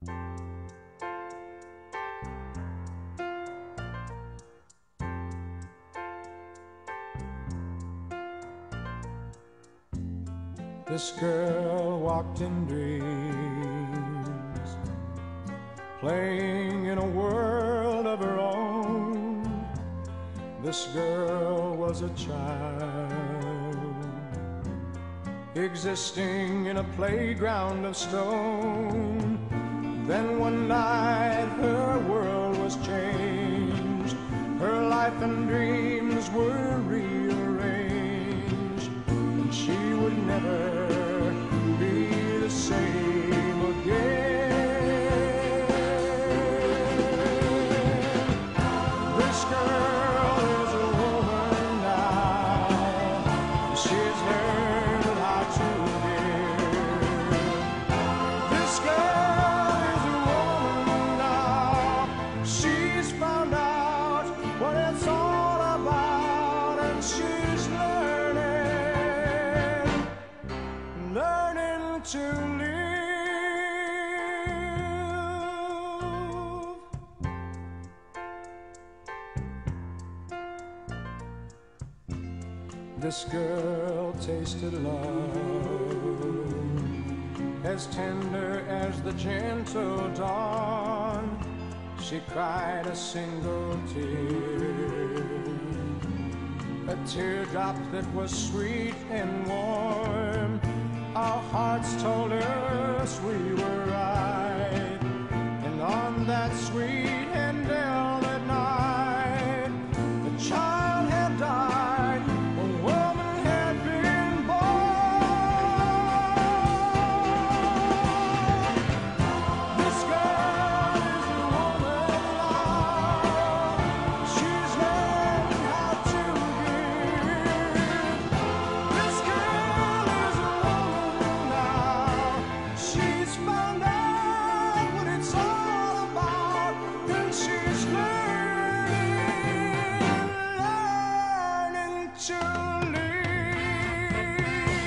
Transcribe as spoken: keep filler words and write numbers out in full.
This girl walked in dreams, playing in a world of her own. This girl was a child, existing in a playground of stone. Then one night her world was changed, her life and dreams were rearranged, and she would never be the same again. This girl is a woman now, she's learned how to live. This girl is a woman now, she's found out what it's all about, and she's learning, learning to live. This girl tasted love, as tender as the gentle dawn. She cried a single tear, a teardrop that was sweet and warm. Our hearts told us we were right, and on that sweet and velvet night, the child had died, a woman had been born. This girl is a woman now, she's learned how to give. This girl is a woman now, she's found out what it's all about, and she's learning, learning to live.